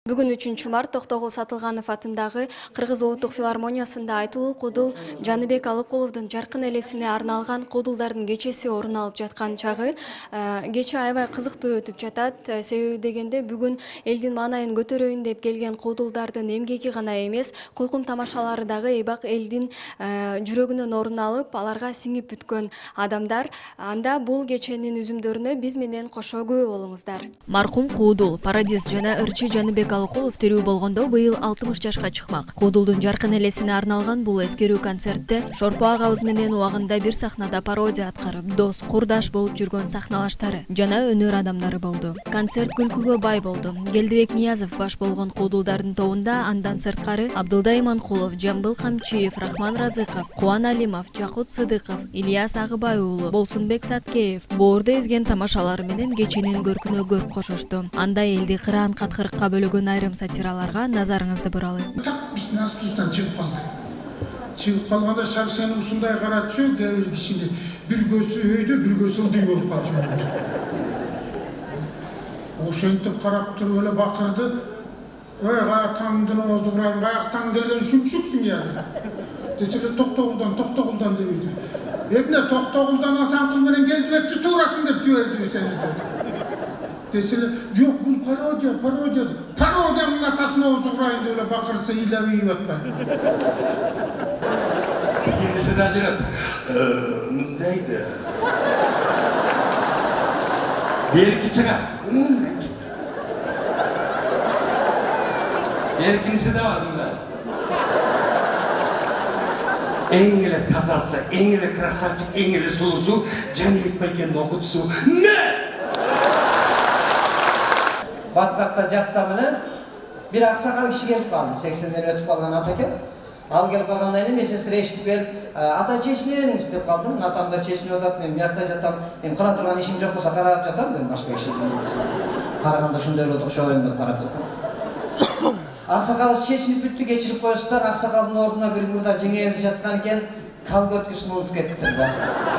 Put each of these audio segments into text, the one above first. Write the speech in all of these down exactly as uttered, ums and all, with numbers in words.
Бүгүн үчүнчү март Токтогул Сатылганов атындагы Кыргыз улуттук филармониясында айтылуу кудул Жаныбек Алыкуловдун жаркын элесине арналган кудулдардын кечеси орун алып жаткан чагы. Кече аябай кызыктуу өтүп жатат. Себеби дегенде бүгүн элдин маанайын көтөрөйүн деп келген кудулдардын эмгеги гана эмес, койкум тамашалары дагы эбак элдин жүрөгүнөн орун алып, аларга сиңип бүткөн адамдар. Анда бул кеченин үзүмдөрүнө биз менен кошо күбө болуңуздар. Маркум куудул, пародист жана ырчы Жаныбек Алыкулов тирүү болгондо быйыл алтымыш жашка чыкмак. Куудулдун жаркын элесине арналган бул эскерүү концертте Шорпо агабыз менен убагында бир сахнада пародия аткарып, дос, курдаш болуп жүргөн сахналаштары жана өнөр адамдары болду. Концерт күлкүгө бай болду. Келдибек Ниязов баш болгон куудулдардын тобунда андан сырткары Абдылда Иманкулов, Жамбыл Камчиев, Рахман Разыков, Кубан Алимов, Жакут Сыдыков, Ильяс Агыбай уулу, Болсунбек Саткеев боорду эзген тамашалары менен кеченин көркүнө көрк кошушту. Анда элди кыраан каткырыкка бөлөгөн айрым сатираларга назарыңызды буралы. Биздин астыбыздан чыгып калды. Чыгып калганда шаршаны ушундай карачу, кээ бир кишини бир көзү өйдө, бир көзү ылдый болуп калчу. Ошентип карап туруп эле бакырды. Ой, каяктан оозу курайын, каяктан келген шүкшүксүң я деп. Десе Токтогулдан, Токтогулдан дейди. Эмне Токтогулдан Асанкул менен Келдибекти туурасың деп жиберди сени деп. Десе жок, бул пародия, пародия. Пародиянын атасына оозу курайын деп эле бакырса илебей атпай. Биринчиси да жүрөт. Мындайды. Берки чыгат. Беркинisi de var bunda. En ele тазасы, en ele красавчик, en ele sulusu, Janibek Байкен'in okutusu. Ne? Баткакта жатсам эле бир аксакал киши келип калды. сексенден өтүп калган ата экен. Ал келип калгандан кийин мен сестер эшитип келип, ата чечинебиңиз деп калдым. Атам да чечинип атат, мен биякта жатам. Эми кыла турган ишим жок болсо карап жатам деп башка киши болсо. Караганда ушундай болот окшобойм деп карап жатам. Аксакал чечинип бүттү, кечирип коесуздар. Аксакалдын ордуна бир мурда жеңээзи жаткан экен, кал көткүсүн унутуп кетиптир да.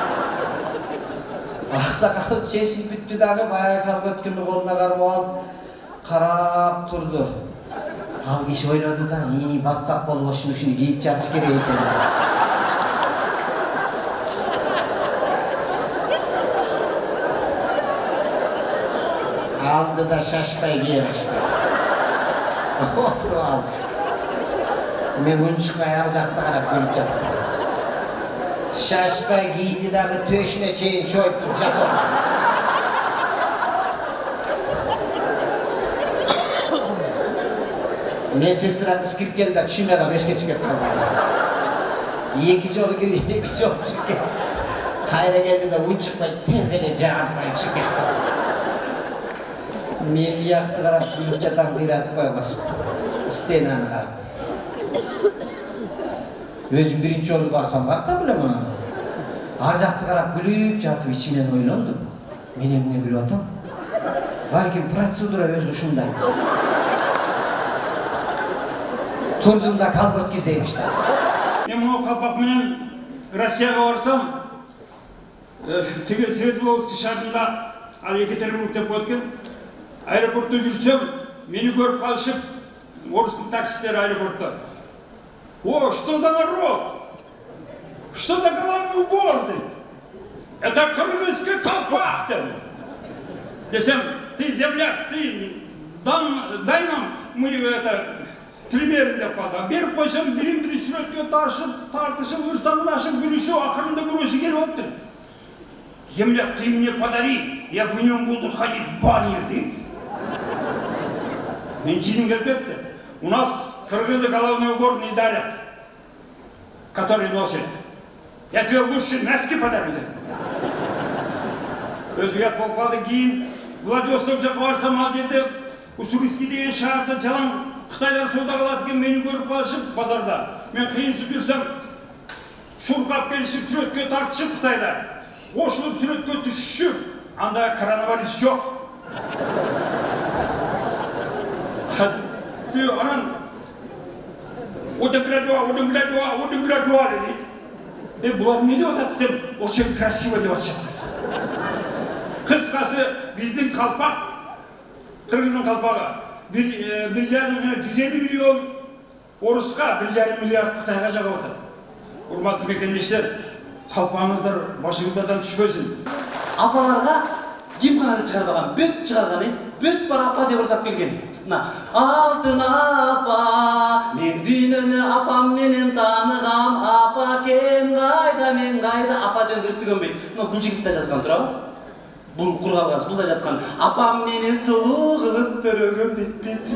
Аксакал чечинип бүттү дагы, баягы кал көткүндү колуна кармап алып карап турду. Ал киши ойлоду да, "И, баткак болуп ушуну ушуну кийип жатыш керек экен." Алды да шашпай кие баштады. Отуруп алды. Мен унчукпай ар жакта карап көрүп жатам. Шашпай кийди дагы төшүнө чейин чоюп жатат. Мен сестра кыз кирип келди да түшүмөй калып эшикке чыгып калды. Эки жолу кирип, эки жолу чыгып кетти. Кайра келди да унчукпай тез эле жааппай чыгып кетти. Мен биякты карап күлүп жатам, кыйратып койгос. Стенаны карап. Өзүм биринчи жолу барсам каяктан билем аны. Ар жакты карап күлүп жатып ичимден ойлондум. Мен эмне күлүп атам? Балким процедура өзү ушундай. Турдум да кал көткүздөйм иште. Мен могу калпак менен Россияга барсам, тиги Светловский шаарында ал Екатеринбург деп коет экен. Аэропортта жүрсөм, мени көрүп калышып, орустун таксисттери аэропортто. О, что за народ? Что за головной убор? Это кыргызский колпак. Десем, ты земляк, ты дай нам, мы это примерин деп калды. Берип койсом, бирин бири сүрөткө тартышып, тартышып, ырсаңдашып, күлүшүп, акырында көрөсү келип атты. Земляк, ты мне подари, я в нем буду ходить в баню, дейт. Мен жиним келип кетти. У нас кыргызы головной убор не дарят, который носит. Я тебе лучше носки подарю. Өзгө ят болуп калды. Кийин Владивосток жака барсам, ал жерде Уссурийский деген шаарда жалаң кытайлар сууда калат экен, мени көрүп калышып базарда. Мен кыйынчып жүрсөм, шуркап келишип, сүрөткө тартышып кытайлар. Кошулуп сүрөткө түшүшүп, анда коронавирус жок. Ты, анан, одын градуа, одын градуа, одын градуа dedi. E bular ne diyor desem, o çok krasiva diyor çıktı. Kıskası bizden kalpak, Kırgız'ın kalpağı. bir жарым жүз элүү миллион орысқа, bir жарым миллиард Қытайға жағып отыр. Урматтуу мекендештер, қалпаңыздар башыңыздардан түшпөсүн. Апаларға ким ғана шығарған, бөт шығарған, бөт бар апа деп ұрдап келген. Алтын апа, мен дүйнөні апам менен танығам, апа кен қайда, мен қайда, апа жөнді үрттіген бейт. Мына Гүлжігіт та жазған тұра ғой. Бұл құрғалғаныз, бұл да жазған. Апам мені сұлу қылып түрігім бет-бет.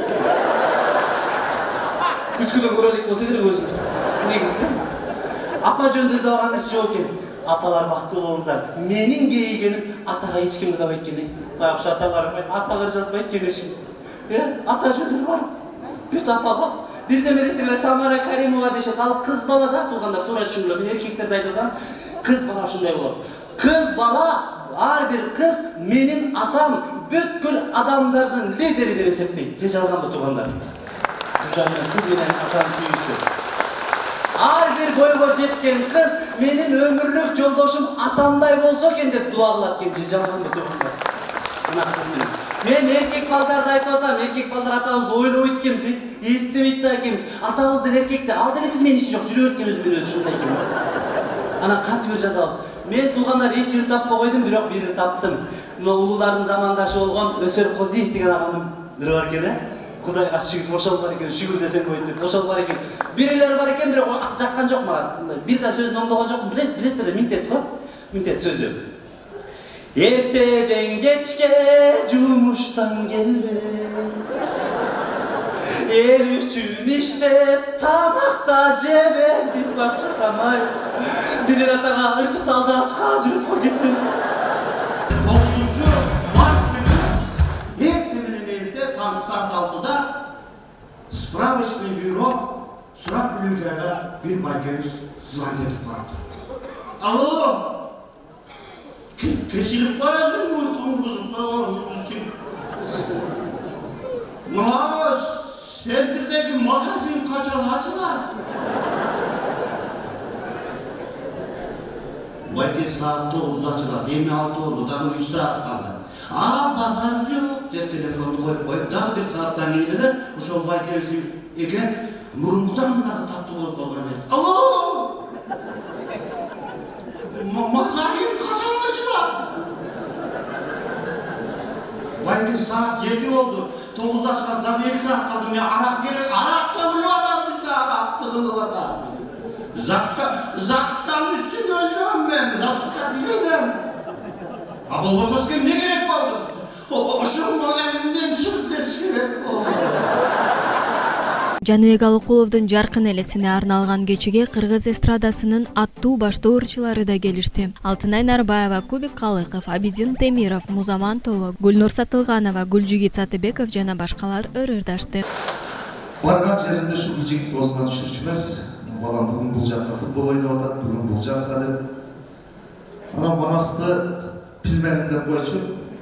Күскіден көрелік болса керек өзім. Негізді. Апа жөнді де оған іші жоқ екен. Апалар бақытты болыңыздар. Менің кейгенім атаға ешкімді дабайт келмей. Байқұш ата бармайды, атағыр жазбайды келешін. Ата жөнді бар. Бүт апаға. Бірдемедесі келе Самара Каримова дешет. Ал қыз бала да туғандар тура түшіңілі. Мен еркектерді айтудан қыз бала шындай болады. Қыз бала, ар бір қыз менің атам бүткіл адамдардың лидері деп есептейді. Же жалған бұл туғандар. Қыздар мен қыз менен атам сүйісі. Ар bir бойға жеткен қыз менің өмірлік жолдошым атамдай болса екен деп дуа қылады екен. Же жалған бұл туғандар. Мына қыз менен. Мен еркек балдарды айтып отам, еркек балдар атамызды ойлап өткенбіз, естімейді екенбіз. Атамыздың еркекті алды біз мен іші жоқ, жүріп өткен өзімен өзі шындай екен. Ана қатты бір жазауыз. Мен туғандар еш жер таппа қойдым, бірақ бір таптым. Мына ұлылардың замандашы болған Өсер Қозиев деген ағаның бірі бар екен, Құдайға шүгір бошал бар екен, шүгір десең қойды, бошал бар екен. Бірілері бар екен, бірақ жаққан жоқ маған. Bir de сөзін оңдаған жоқ, білесіздер, минтет қой, минтет сөзі. Erteden geçke cumuştan gelme, el üçün işte tamakta cebe bir bakşatamay, bir atağa ırçık saldı açığa cüret koy kesin. dokuzuncu Mart günü Ertemin'in evinde tam saat altıda Spravочный büro Surat Bülücay'a bir baygayız zıvan edip vardı. Alo! Kesilip koyasın mı uykumu bozup da için? Muna Sentir'deki magazin kaçalı açılar. Belki saat dokuzda açılar, yirmi altı oldu, daha üç saat kaldı. Aa pazarcı yok diye telefonu koyup koyup daha bir saatten geldiler. O son belki eken murungudan daha tatlı olup olgan edi. Alo! Mazahir kaçalı açılar. Belki saat yedi oldu. dokuzda çıkan daha bir saat kaldım ya. Arak gerek. Arak tığılı adam bizde. Arak tığılı adam. Zakska, Zakskan üstü gözlüyorum ben. Zakska dizeydim. Ha Bolbasosken ne gerek vardı? O şun magazinden çıkıp gerek oldu. Жаныбек Алыкуловдун жаркын элесине арналган кечеге кыргыз эстрадасынын аттуу баштоорчулары да келишти. Алтынай Нарбаева, Кубик Калыков, Абидин Темиров, Музаман Тобо, Гүлнур Сатылганова, Гүлжигит Сатыбеков жана башкалар ырырдашты. Барган жеринде ушу Гүлжигит оозунан түшүрчү эмес. Балам бүгүн бул жакта футбол ойноп атат, бүгүн бул жакта деп. Анан манасты билмедим деп койчу.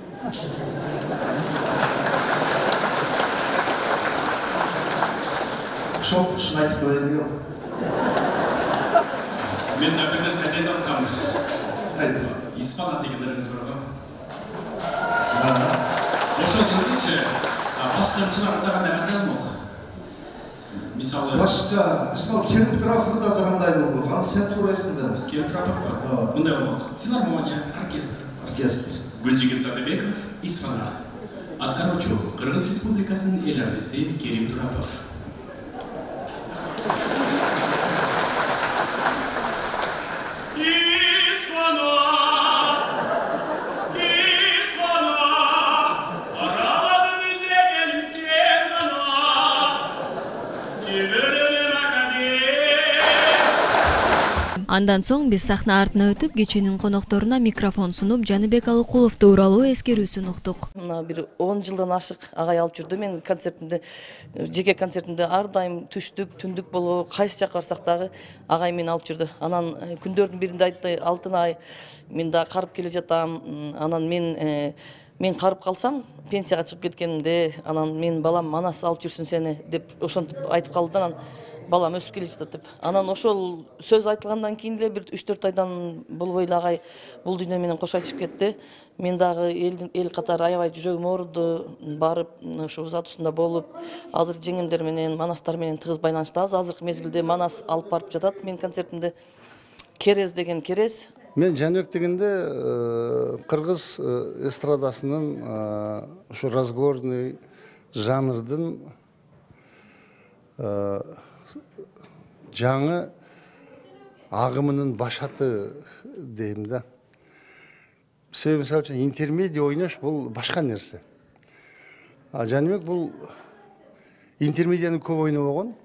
Шоп, шын айтып қойды жоқ. Мен әпенде сәлем атқам. Қайды? Испана дегендеріңіз бар ғой. Ошо көрдікші, башқа ырчыларда қандай қандай Мысалы... Башқа, мысалы, Керім Трафырда зағандай болды. Қаны сен турайсыңдар? Керім Трафыр ба? Мұндай болмақ. Филармония, оркестр. Оркестр. Гүлжигит Сатыбеков, Исфана. Аткаруучу, Кыргыз Республикасынын эл артисти Керим Турапов. Андан соң биз сахна артына өтүп, кеченин конокторуна микрофон сунуп, Жаныбек Алыкулов тууралуу эскерүүсүн уктук. Мына бир он жылдан ашык агай алып жүрдү. Мен концертимде, жеке концертимде ар дайым түштүк, түндүк болобу, кайсы жакка барсак дагы агай мени алып жүрдү. Анан күндөрдүн биринде айтты, Алтынай, мен да карып келе жатам. Анан мен мен карып калсам, пенсияга чыгып кеткенимде, анан мен балам Манас алып жүрсүн сени деп ошентип айтып калды. Анан балам өсүп келе жатат деп. Анан ошол сөз айтылгандан кийин деле бир үч төрт айдан болбой эле агай бул дүйнө менен кош айтышып кетти. Мен дагы эл эл катары аябай жүрөгүм ооруду, барып ошо зат устунда болуп, азыр жеңемдер менен, манастар менен тыгыз байланыштабыз. Азыркы мезгилде Манас алып барып жатат мен концертимде. Керез деген Керез. Мен Жаныбек дегенде кыргыз эстрадасынын ушу разговорный жанрдын жаңы агымынын башаты дейм да. Себеби мисалы үчүн интермедиа ойнош бул башка нерсе. А Жаныбек бул интермедианы көп ойнобогон,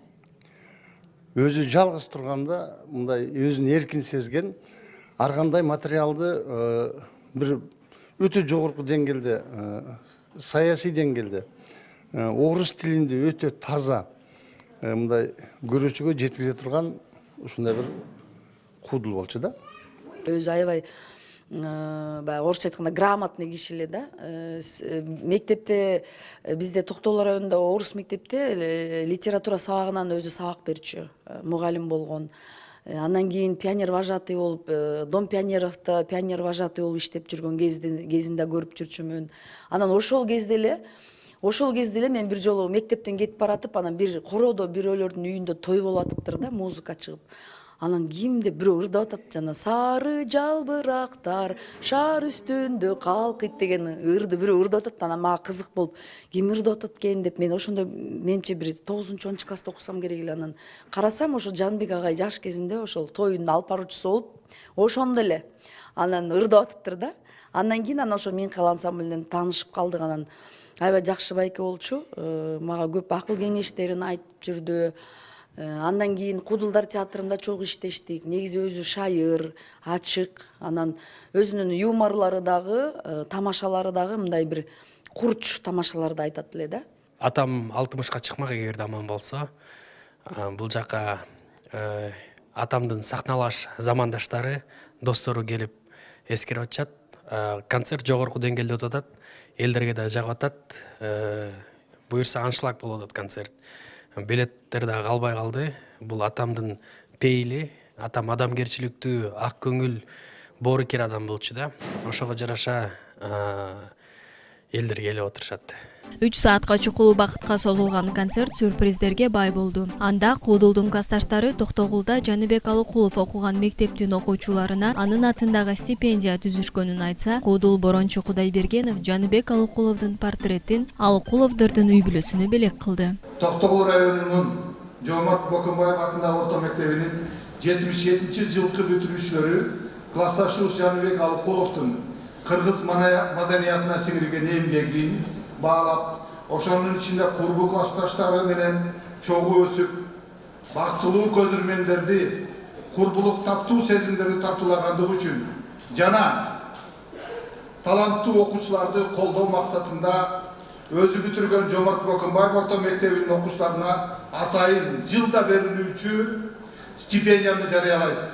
өзү жалгыз турганда мындай өзүн эркин сезген, ар кандай материалды бир өтө жогорку деңгээлде, саясий деңгээлде, орус тилинде өтө таза мындай көрүүчүгө жеткизе турган ушундай бир куудул болчу да. Өзү аябай баягы орусча айтканда грамотный киши эле да. Мектепте бизде Токтогул районунда орус мектепте литература сабагынан өзү сабак берчү, мугалим болгон. Андан кийин пионер вожатый болуп, Дом пионеровто пионер вожатый болуп иштеп жүргөн кезинде көрүп жүрчүмүн. Анан ошол кезде эле Ошол кезде эле мен бир жолу мектептен кетип баратып, анан бир короодо бирөөлөрдүн үйүндө той болуп атыптыр да, музыка чыгып. Анан кимде бирөө ырдап атат жана сары жалбырактар шаар үстүндө калкыйт деген ырды бирөө ырдап атат. Анан мага кызык болуп, ким ырдап атат экен деп мен ошондо менимче бир тогузунчу онунчу класста окусам керек эле. Анан карасам ошо Жаныбек агай жаш кезинде ошол тоюнун алып баруучусу болуп, ошондо эле анан ырдап атыптыр да. Андан кийин анан ошо Минкал ансамбль менен таанышып калдык. Анан аябай жакшы байке болчу. Мага көп акыл кеңештерин айтып жүрдү. Андан кийин Куудулдар театрында чогуу иштештик. Негизи өзү шайыр, ачык, анан өзүнүн юморлору дагы, тамашалары дагы мындай бир курч тамашаларды айтат эле да. Атам алтымышка чыкмак эгерде аман болсо, бул жака атамдын сахналаш замандаштары, достору келип эскерип атышат. Концерт жогорку деңгээлде өтүп атат. Элдерге да жагып атат. Буюрса аншлаг болуп атат концерт. Билеттер да калбай калды. Бул атамдын пейили, атам адамгерчиликтүү, ак көңүл, боорукер адам болчу да. Ошого жараша элдер келип отурушат. үч саатка чукул убакытка созулган концерт сюрприздерге бай болду. Анда Куудулдун классташтары Токтогулда Жаныбек Алыкулов окуган мектептин окуучуларына анын атындагы стипендия түзүшкөнүн айтса, Куудул борончу Кудайбергенов Жаныбек Алыкуловдун портреттин Алыкуловдордун үй бүлөсүнө белек кылды. Токтогул районунун Жомарт Бокомбаев атындагы орто мектебинин жетимиш жетинчи жылкы бүтүрүүчүлөрү классташыбыз Жаныбек Алыкуловдун кыргыз маданиятына сиңирген эмгегин баалап, ошонун ичинде курбу классташтары менен чогуу өсүп, бактылуу көзүрмендерди, курбулук таптуу сезимдерди тартуулагандыгы үчүн жана таланттуу окуучуларды колдоо максатында өзү бүтүргөн Жомарт Бокомбаев орто мектебинин окуучуларына атайын жылда берилүүчү стипендияны жарыялайт.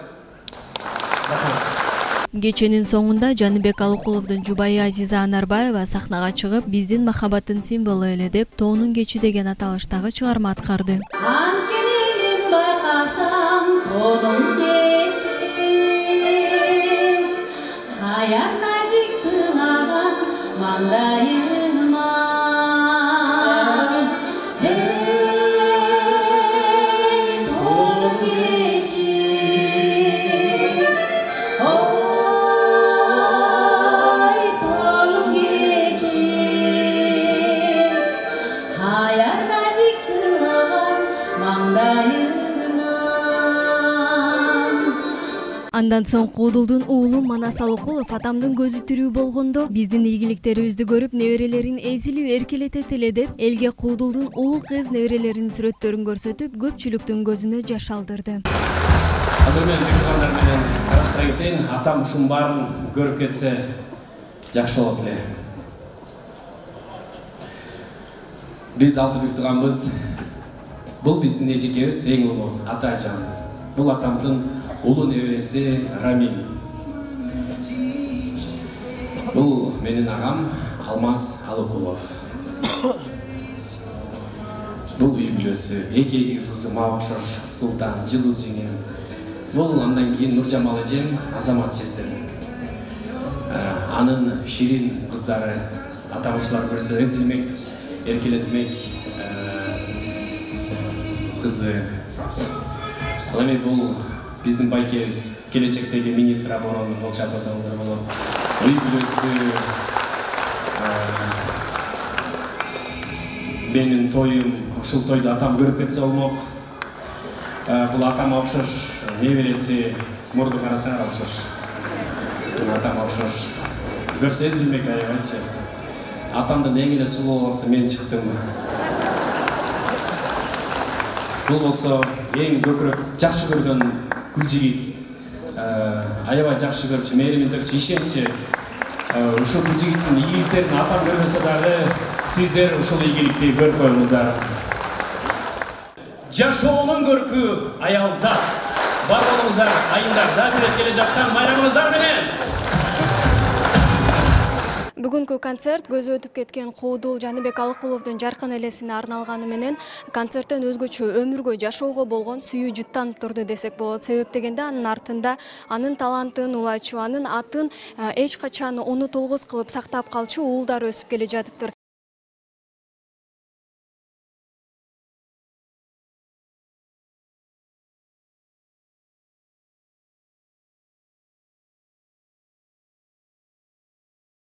Кеченин соңунда Жаныбек Алыкуловдун жубайы Азиза Анарбаева сахнага чыгып, биздин махаббаттын символу эле деп Тоонун кечи деген аталыштагы чыгарма аткарды. Анткени байкасам тоонун кечи, аяк назик сынаган маңдайыма. Эй, тоонун кечи, Андан соң Куудулдун уулу Манас Алыкулов атамдын көзү тирүү болгондо биздин ийгиликтерибизди көрүп неберелерин эзилип эркелетет эле деп элге Куудулдун уул кыз неберелеринин сүрөттөрүн көрсөтүп көпчүлүктүн көзүнө жаш алдырды. Азыр мен микрофондар менен тараштыра кетейин. Атам ушунун баарын көрүп кетсе жакшы болот эле. Биз Алтыбек тууганбыз. Бул биздин эжекебиз, эң улуу ата-ажам. Бул атамдын улуу небереси Рамил. Бул менин агам Алмаз Алыкулов. бул үй бүлөсү эки эгиз кызы Мабашош, Султан, Жылыз жеңем. Бул андан кийин Нуржамал эжем, Азамат жездем. Анын Ширин кыздары атамышылар көрсө эзилмек, эркелетмек кызы. Ал эми бул биздин байкебиз, келечектеги министр обороны болчу атасаңыздар болот. Үй бүлөсү менин тоюм, ушул тойду атам көрүп кетсе болмок. Бул атама окшош, небереси мурду карасаңар окшош. Атама окшош. Көрсө эзилмек аябайчы. Атамдын эң эле сулуу баласы мен чыктым. Бул болсо эң көкүрөк жакшы көргөн гүл жигит. Аябай жакшы көрчү, мээримин төкчү, ишенчи. Ушул гүл жигиттин ийгиликтерин атам көрбөсө дагы сиздер ушул ийгиликти көрүп коюңуздар. Жашоонун көркү аял зат. Бар болуңуздар, айындарда билет келе жаткан майрамыңыздар менен. Бүгүнкү концерт көзү өтүп кеткен Куудул Жаныбек Алыкуловдун жаркын элесине арналганы менен концерттен өзгөчө өмүргө жашоого болгон сүйүү жыттанып турду десек болот. Себеп дегенде анын артында анын талантын улайчу, анын атын эч качан унутулгус кылып сактап калчу уулдар өсүп келе жатыптыр.